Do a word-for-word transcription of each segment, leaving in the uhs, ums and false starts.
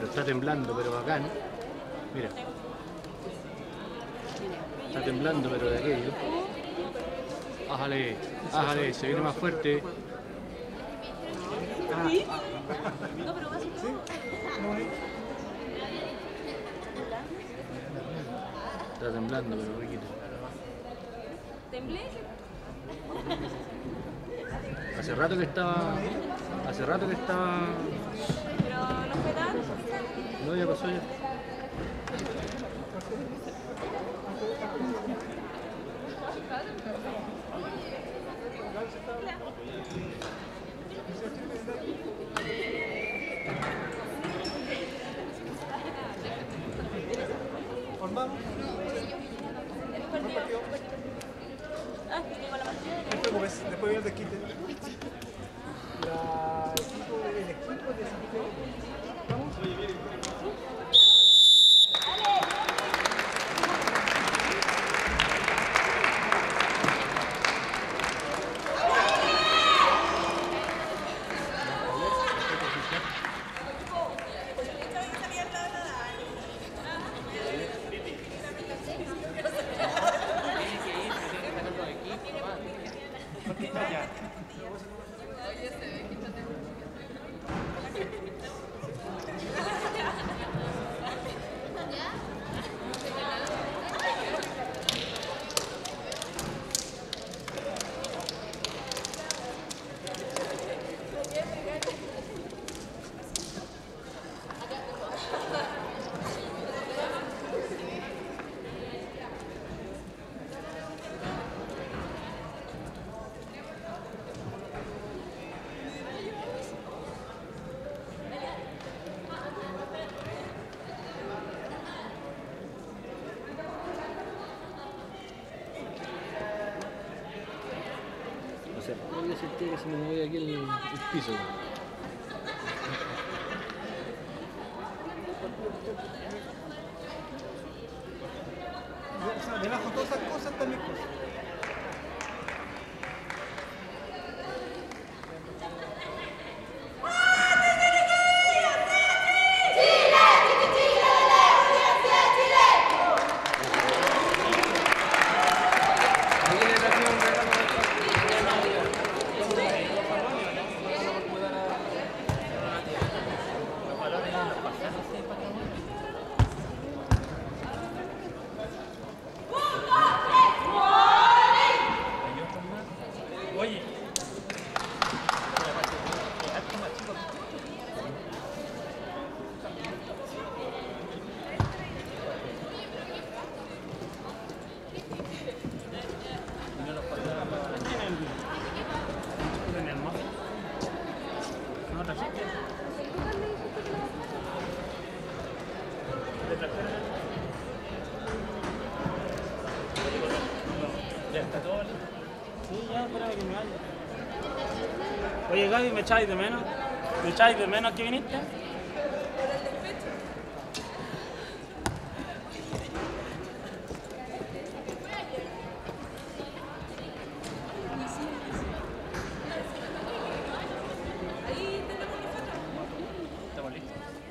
está temblando, pero bacán. Mira. Está temblando, pero de aquello. Ájale, ájale, se viene más fuerte. ¿Sí? No, pero vas a... ¿Sí? Está temblando, pero riquito. ¿Temblé? Hace rato que estaba... Hace rato que estaba... Pero no fue tanto. No, ya pasó ya. ¿Formamos? Ah, tengo la partida. No te preocupes, después viene el desquite. La equipo, el equipo de Santiago. ¿Vamos? Voy a sentir que se me mueve aquí el, el piso. O sea, debajo de todas esas cosas están mis cosas. Oye Gaby, ¿me echáis de menos? ¿Me echáis de menos que viniste? ¿Estamos listos?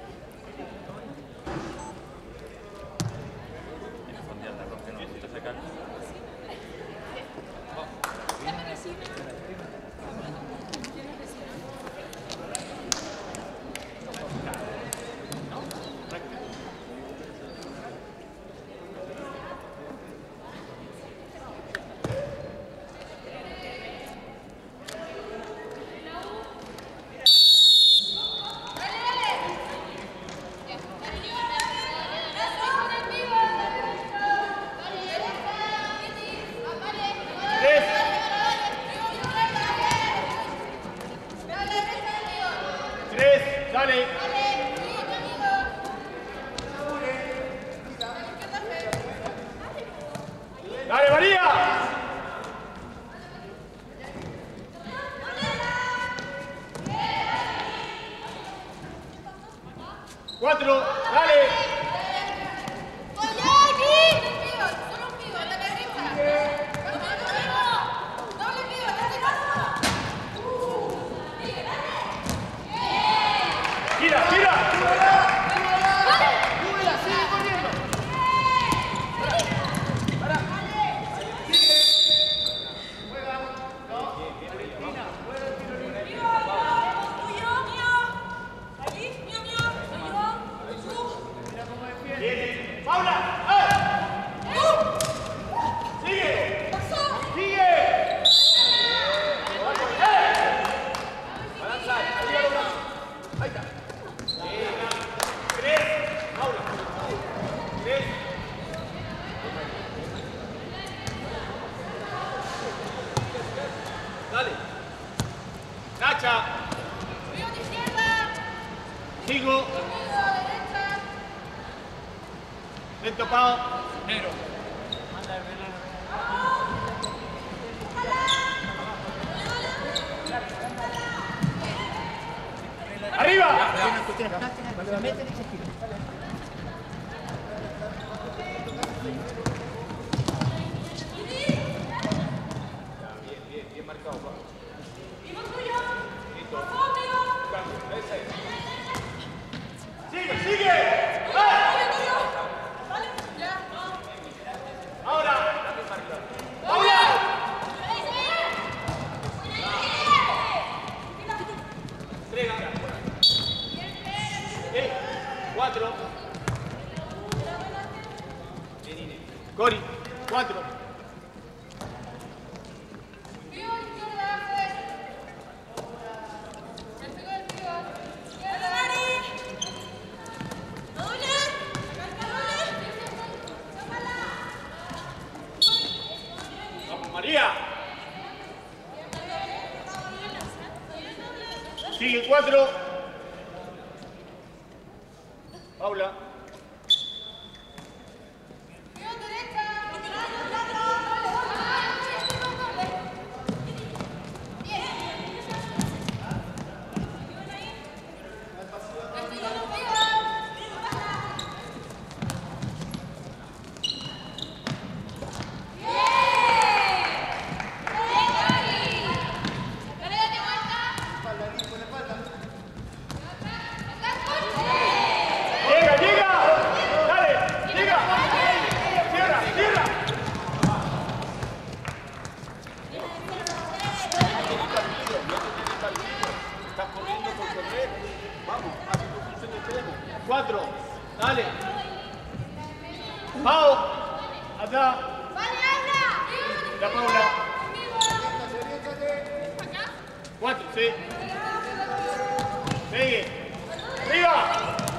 Escondí al arroz que no necesito sacar. ¡Dale, María! Cuatro, dale. ¡Gira, gira! Viene. ¡Paula! ¡Eh! ¡Sigue! ¡Sigue! ¡Eh! Balanza, arriba los brazos. Ahí está. Tres. Paula. Tres. Dale. Nacha. Sigo. Lento, Pau. Negro. ¡Arriba! Cuando la meten, se gira. Bien, bien, bien marcado, Pau. ¡Sigue, sigue! ¡Ahora! ¡Paula! Entrega. Bien. Cuatro. Cori. Cuatro. Vamos, María. Sigue cuatro. Paula. Llega, llega. Dale, llega. Cierra, cierra. Estás corriendo por correr. Vamos, haz tu función de extremo. Cuatro. Dale. Pau. Allá. La Paula. Cuatro, sí. Sigue. ¡Arriba!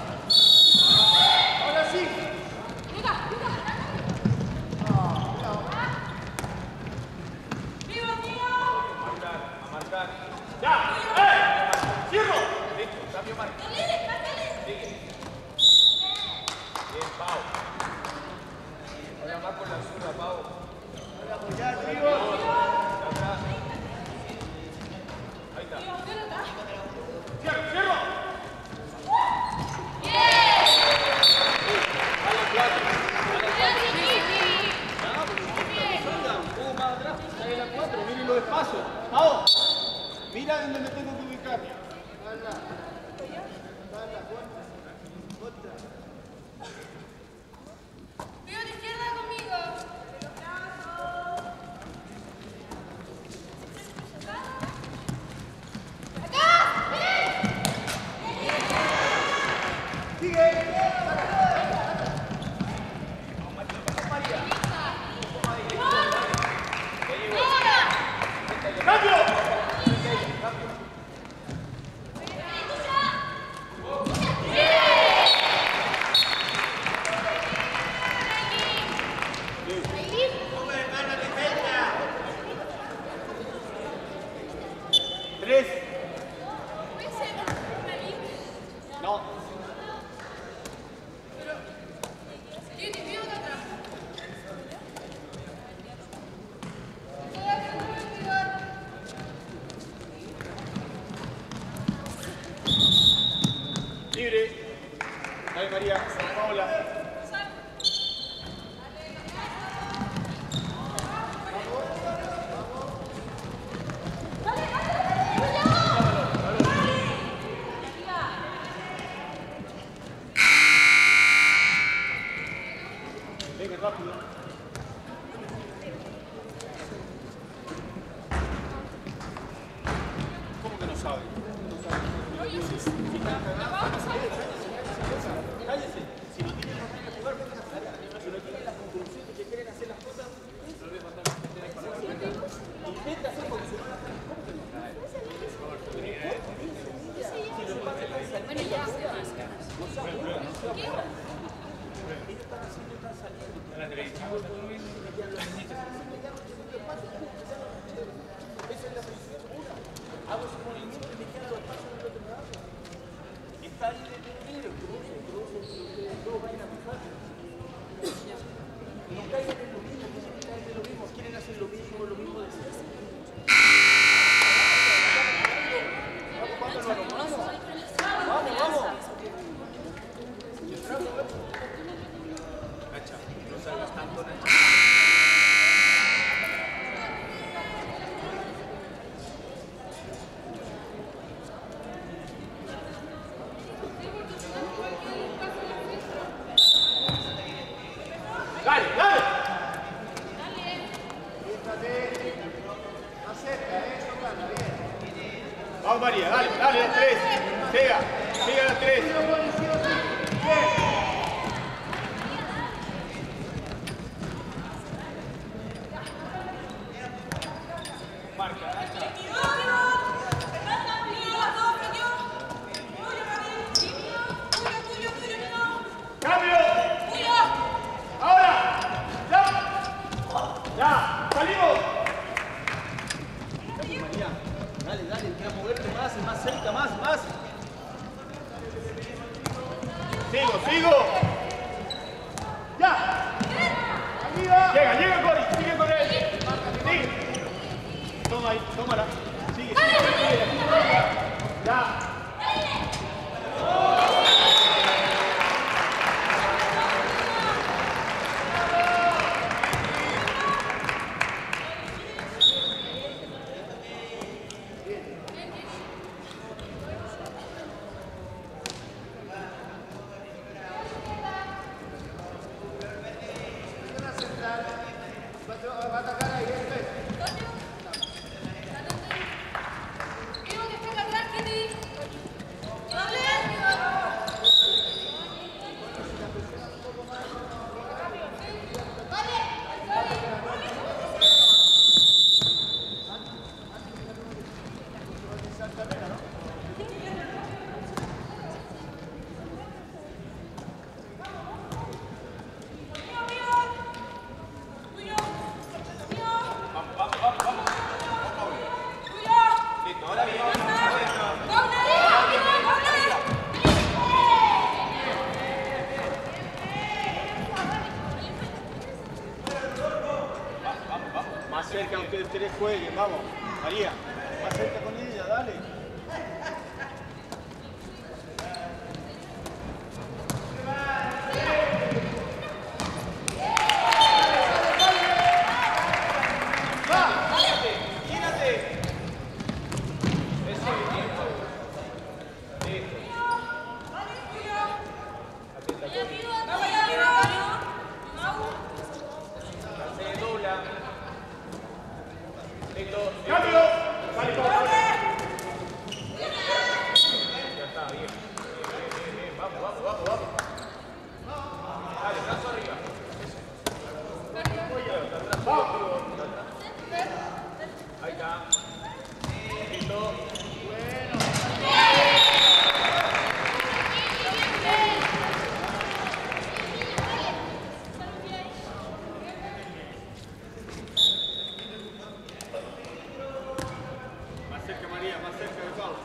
Ahora sí. A marcar. ¡Ya! ¡Eh! ¡Cierro! Listo, cambio marca. Sigue. Bien, Pau. Ahora más con la zurda, Pau. Ahora apoyar, Trigo. Atrás. Ahí está. ¡Cierro, cierro! A la cuatro. A la cuatro. Ah, porque usted salga un poco más atrás. Ahí a la cuatro, miren los espacios. Pau, mira en donde tengo que ubicar. ¡Cambio! Tres. No. Libre. Dale, María. Paula. Venga, rápido. ¿Cómo que no sabe? No sabe. Oye, sí, sí. Cállese. Si no tiene Hago ese movimiento y me quedan los pasos del otro lado. Está ahí de primero, cruzo, cruzo, que ustedes todos vayan a cruzar. No caigan en lo mismo, quieren caer en lo mismo, quieren hacer lo mismo, lo mismo de siempre. Vamos, vamos. Nacha, no salgas tanto, Nacha. Dale, dale. Vamos María, dale, dale las tres. Siga, siga las tres. Marca, cambio. Ahora. Ya. Ya. Salimos. María, dale, dale, quiero moverte más, más cerca, más, más. Sigo, sigo. Ya. Arriba. Llega, llega Cori, sigue con él. Sigue. Toma ahí, tómala. Sigue, sigue. Ya. Más cerca, aunque ustedes jueguen, vamos. María, más cerca con ella, dale. ¡Cambio! ¡Vale, todo! Ya está, bien. Bien, bien, bien. Vamos, vamos, vamos, vamos. Dale, brazo arriba. Eso. Vamos. Ahí está. Listo. Bueno. Más cerca María, más cerca de Pau.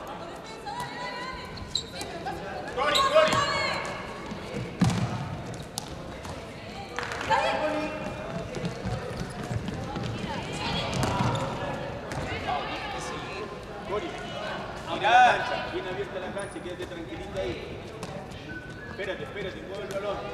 Cori, Cori. Cori, mirá, bien abierta la cancha, quédate tranquilita ahí. Espérate, espérate, mueve el balón.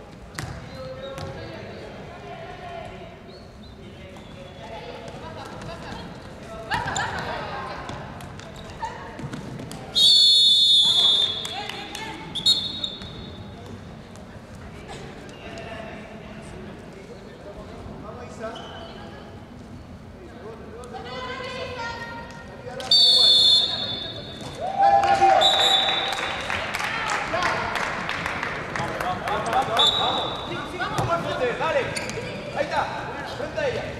Dale, ahí está, frente a ella.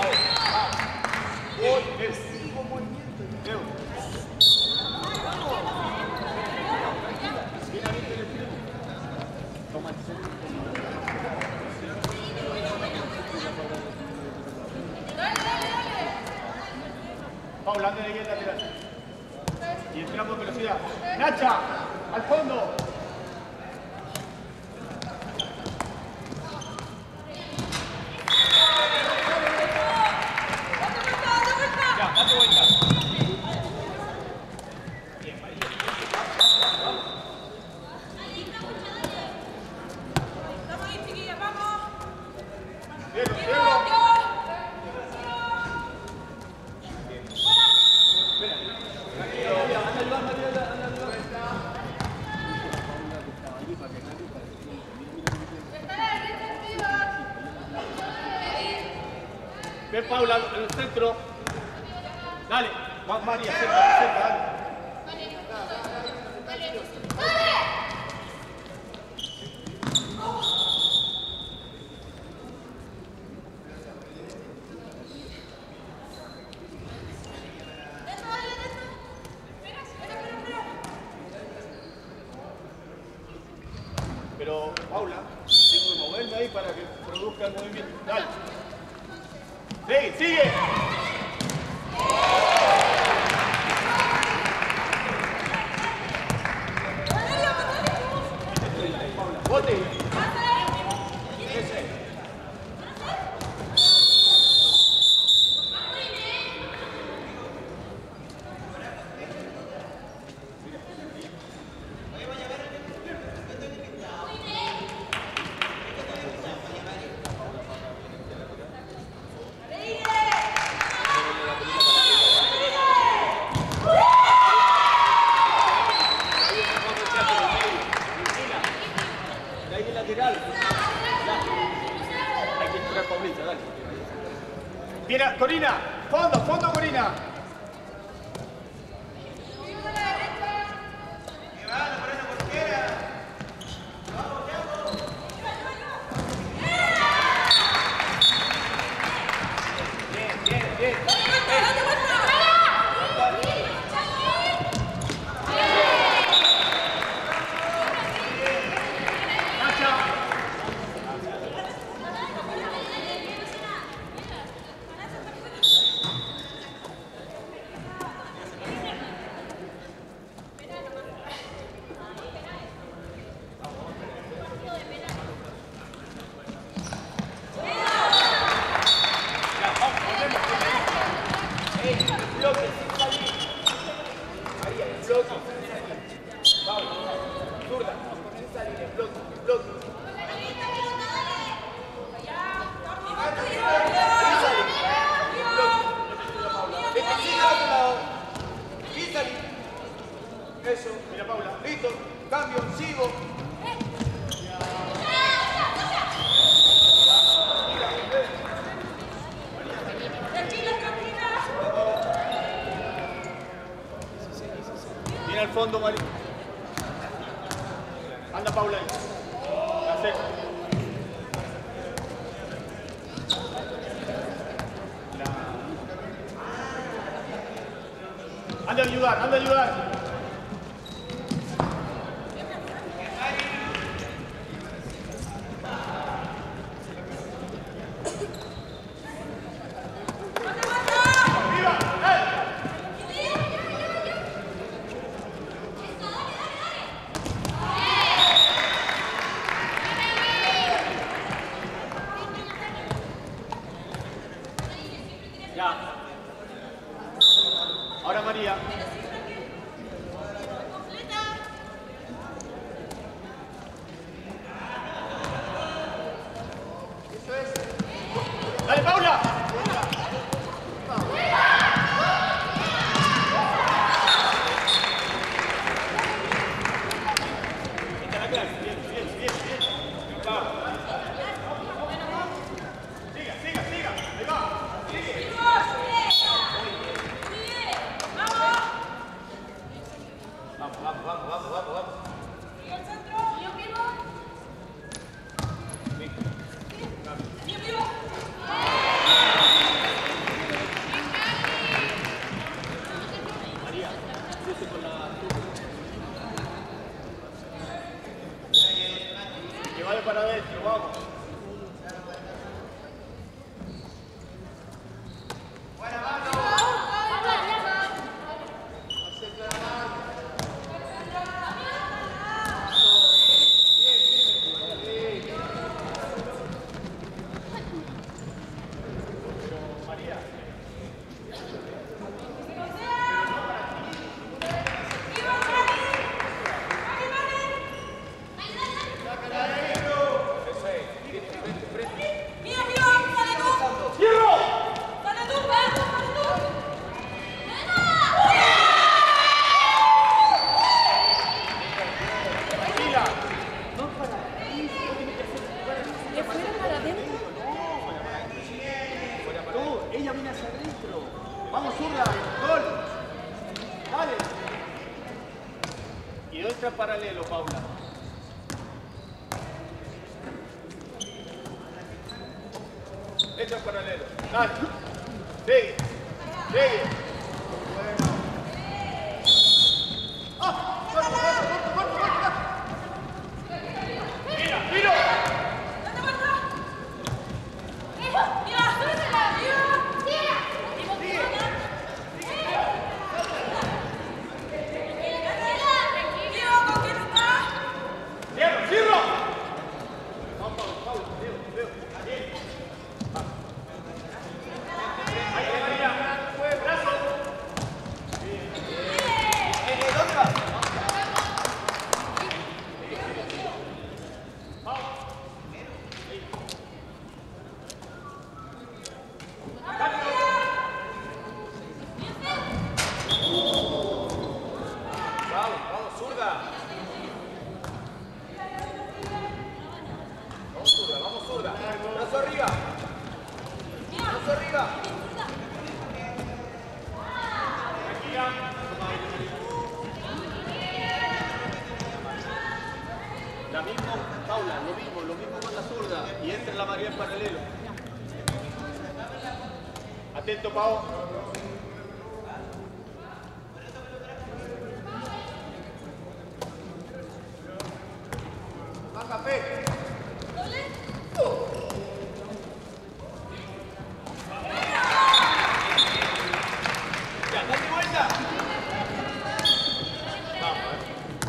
Uy, es cinco movimientos. Paula, antes de ir al lateral. Y entramos en velocidad. Nacha, al fondo. Ya, date vuelta. Bien, bien. Ven Paula, en el centro. Dale, Va- María, cerca, cerca, dale. Pero, Paula, tengo que moverme ahí para que produzca el movimiento. Dale. Sigue, sigue. Bote. Viene, Corina, fondo, fondo, Corina. Bien, bien, bien. Eso, mira Paula, listo, cambio, sigo. Viene al fondo, María. Anda Paula ahí. La ceja. La... Anda a ayudar, anda a ayudar. Ya. Ahora María. Y entra paralelo, Paula. Entra paralelo. Dale. Sigue. Sigue. ¡Ah! ¡Corto, corto, corto, corto, corto! ¡Mira, mira! La misma, Paula, lo mismo, lo mismo con la zurda. Y entra la María en paralelo. Atento, Pau. Baja, P. Ya, date vuelta. Vamos, eh.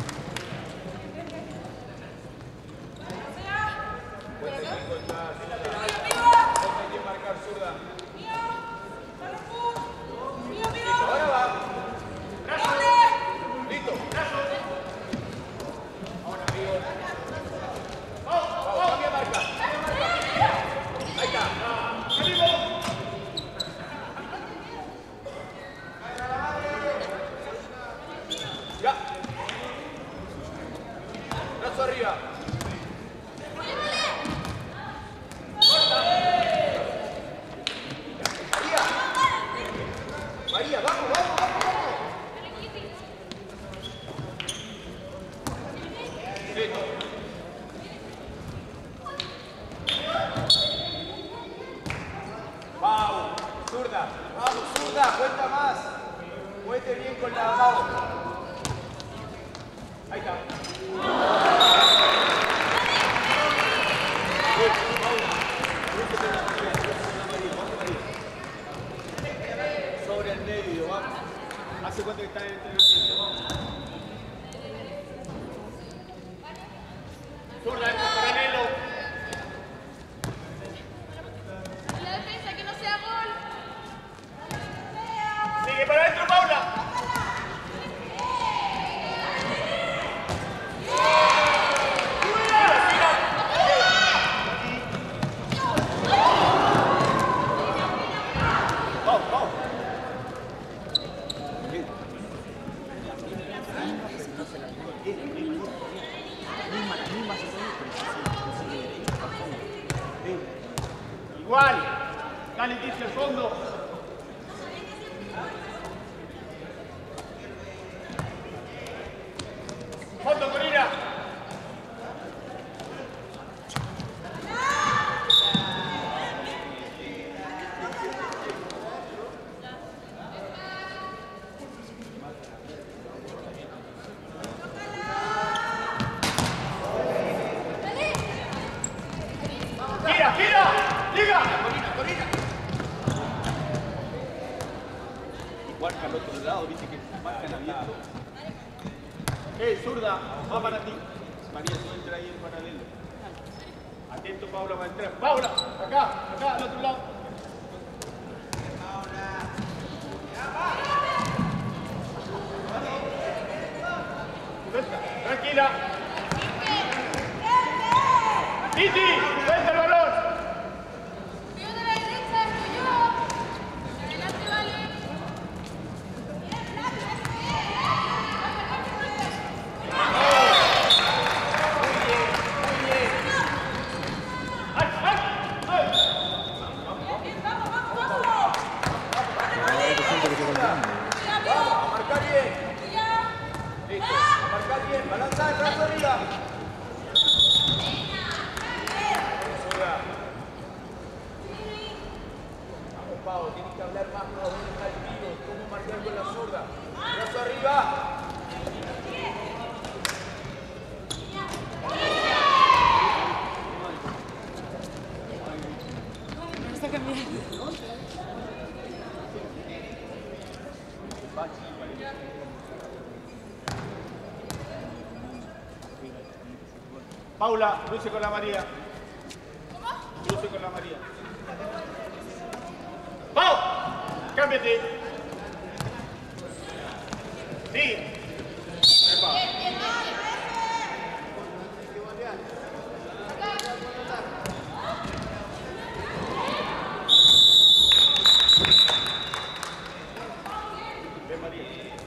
Arriba. María. María, vamos, vamos, vamos, vamos. Listo. Vamos, zurda. Vamos, zurda, cuenta más. Cuente bien con la mano. Ahí está. Sobre el medio, vamos. Hace cuenta que está en el entrenamiento. Zurda, entra paralelo. La defensa, que no sea gol. Sigue para adentro, Paula. Igual, dale inicio al fondo. Fondo, Corina. ¡Gira, gira! ¡Liga! Corina, Corina. Marca al otro lado, viste que marcan abierto. Eh, zurda, va para ti. María, tú entra ahí en paralelo. Atento, Paula, va a entrar. Paula, acá, acá, al otro lado. Tranquila. Titi, suelta el balón. Vio de la derecha, yo. Adelante, vale. Vamos, a marcar bien. Listo. Marca bien, balanza el brazo arriba. Zurda. Vamos, Pau, tienes que hablar más con los dedos al vivo. ¿Cómo marcar con la zurda? Brazo arriba. Me está cambiando. Paula, luce con la María. Luce con la María. ¡Pau! ¡Cámbiate! Sí. Ven, María.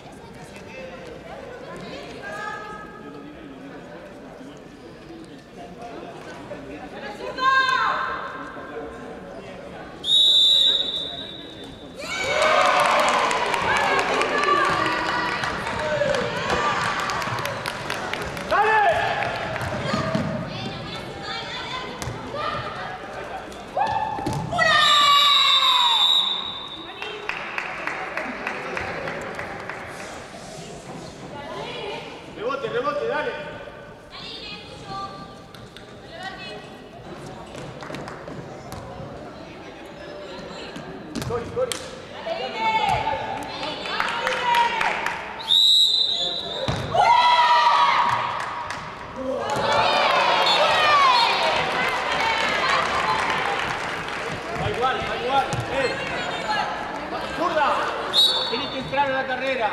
Rebote, rebote, dale. Cori, Cori. Va igual, va igual. Eh. Zurda. Tienes que entrar a la carrera.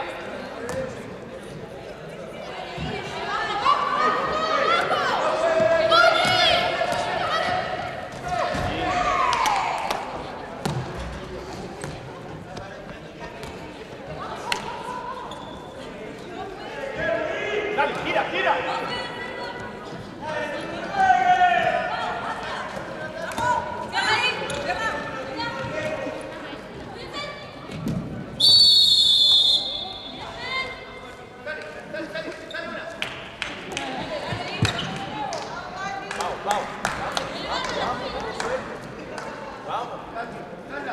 Dale, gira, gira. Vamos, vamos. Vamos, Katy, anda.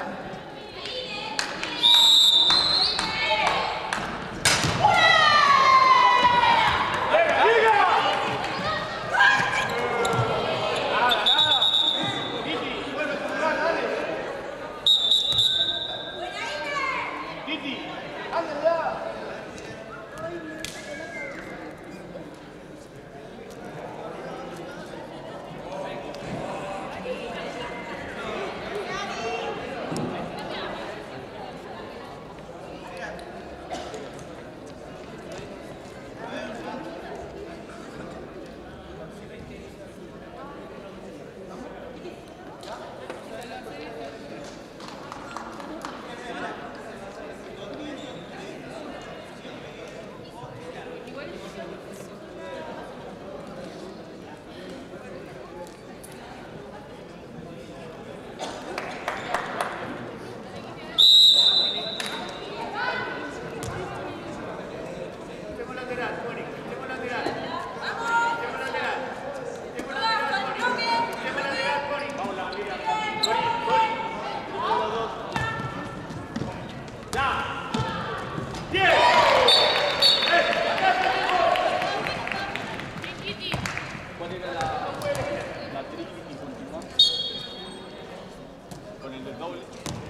¿Cuál era la, la tri y continuamos con el del doble?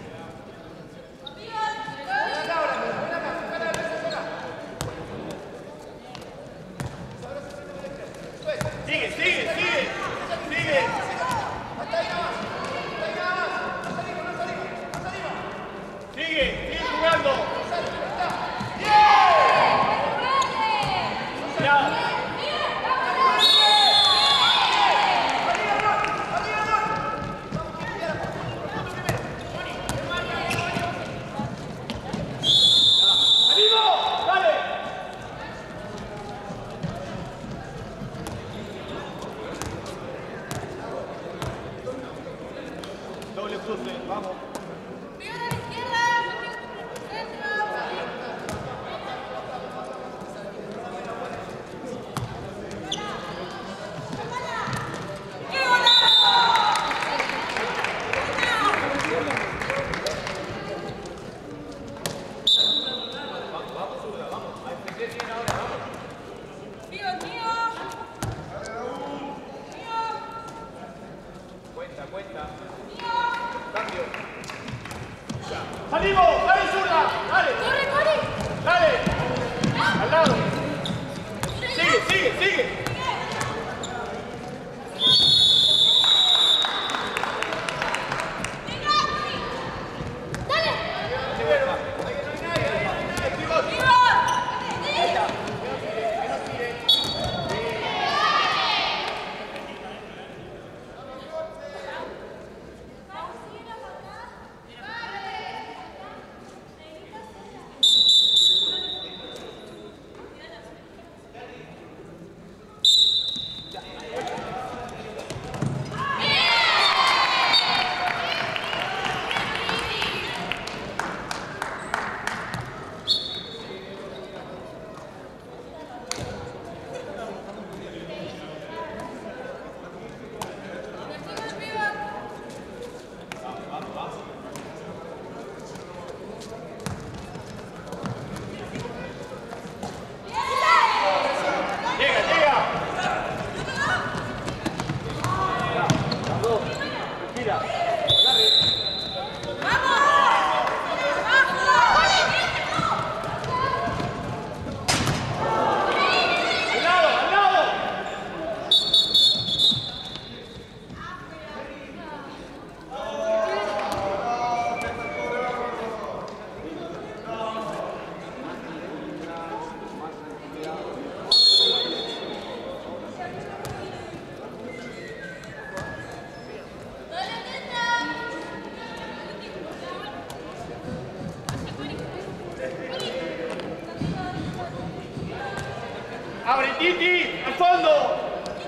Sigue, sigue, sigue, sigue. Sigue, sigue jugando. Ya. Doble cruce, vamos. Mira a la izquierda, centro. Mío, mío. Mío. Cuenta, cuenta. Mío. Cambio. ¡Salimos! ¡Dale, zurda! ¡Dale! ¡Corre, corre! ¡Dale! ¡Al lado! ¡Sigue, sigue, sigue! ¡Abre, Titi! ¡Al fondo!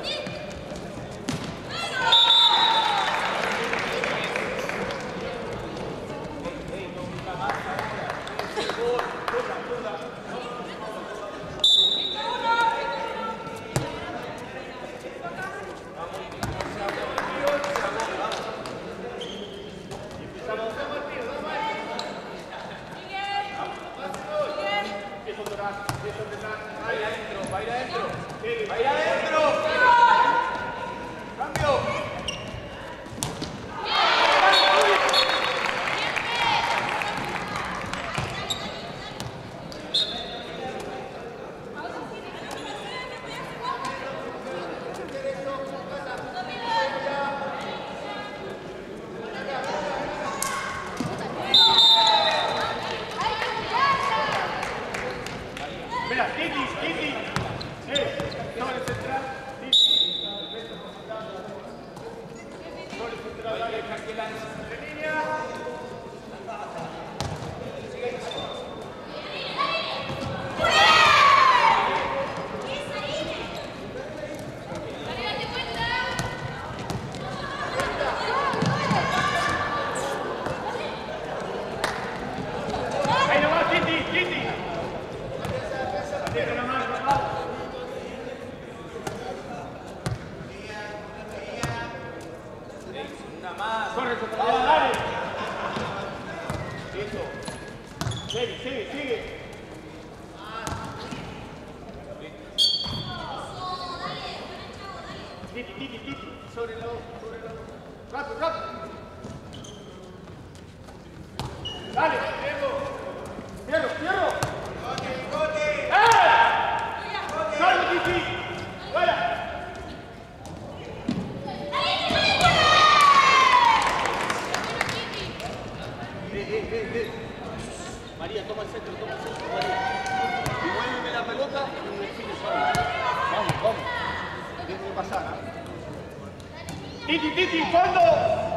María, toma el centro, toma el centro, María. Y muéveme la pelota y define solo. Vamos, vamos. Tienes que pasar, ¿eh? Titi, Titi, fondo.